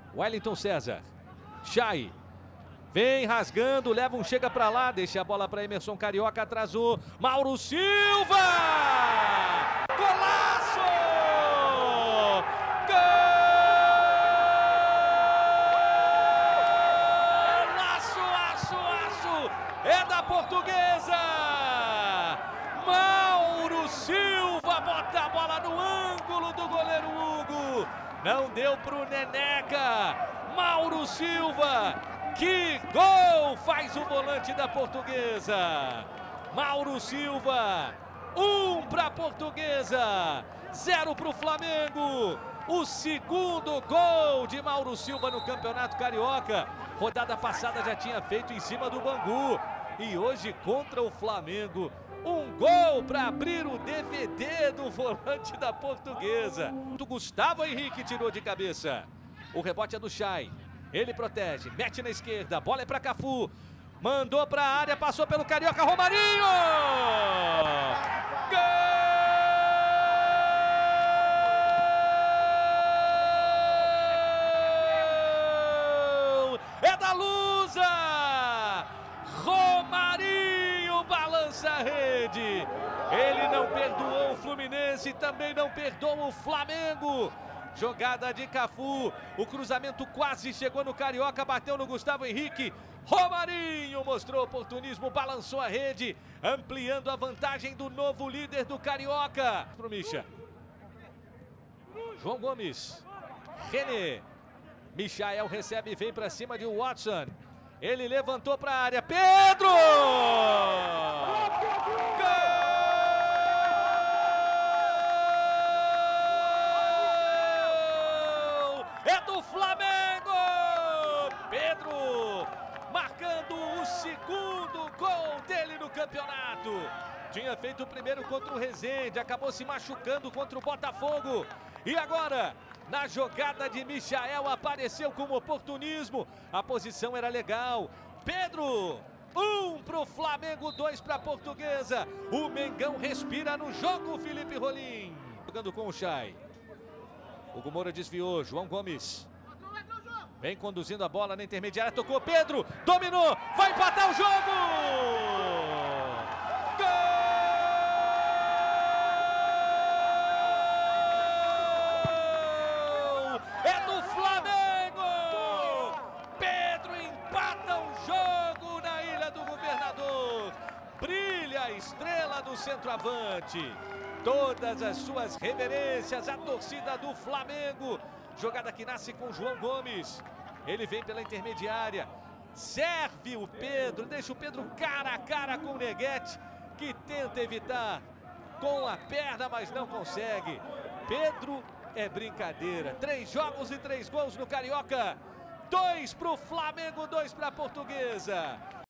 Wellington César. Chay. Vem rasgando, leva um chega pra lá, deixa a bola para Emerson Carioca, atrasou. Mauro Silva! Golaço! Golaço, aço! É da Portuguesa! Mauro Silva bota a bola no ângulo do goleiro Hugo. Não deu pro Neneca. Mauro Silva. Que gol faz o volante da Portuguesa. Mauro Silva. 1 para a Portuguesa. 0 para o Flamengo. O segundo gol de Mauro Silva no Campeonato Carioca. Rodada passada já tinha feito em cima do Bangu. E hoje contra o Flamengo. Um gol para abrir o DVD do volante da Portuguesa. O Gustavo Henrique tirou de cabeça. O rebote é do Chay. Ele protege, mete na esquerda, a bola é para Cafu. Mandou para a área, passou pelo Carioca, Romarinho! Gol! É da Lusa! Romarinho balança a rede. Ele não perdoou o Fluminense, também não perdoa o Flamengo. Jogada de Cafu, o cruzamento quase chegou no Carioca, bateu no Gustavo Henrique. Romarinho mostrou oportunismo, balançou a rede, ampliando a vantagem do novo líder do Carioca. Pro Misha. João Gomes. René. Michael recebe e vem para cima de Watson. Ele levantou para a área. Pedro! É do Flamengo! Pedro marcando o segundo gol dele no campeonato. Tinha feito o primeiro contra o Resende, acabou se machucando contra o Botafogo. E agora, na jogada de Michael, apareceu como oportunismo. A posição era legal. Pedro, 1 para o Flamengo, 2 para a Portuguesa. O Mengão respira no jogo, Felipe Rolim. Jogando com o Chay. Hugo Moura desviou, João Gomes. Vem conduzindo a bola na intermediária, tocou Pedro, dominou, vai empatar o jogo! Gol! É do Flamengo! Pedro empata o jogo na Ilha do Governador. Brilha a estrela do centroavante. Todas as suas reverências, a torcida do Flamengo. Jogada que nasce com João Gomes. Ele vem pela intermediária. Serve o Pedro, deixa o Pedro cara a cara com o Neguete, que tenta evitar com a perna, mas não consegue. Pedro é brincadeira. 3 jogos e 3 gols no Carioca. 2 para o Flamengo, 2 para a Portuguesa.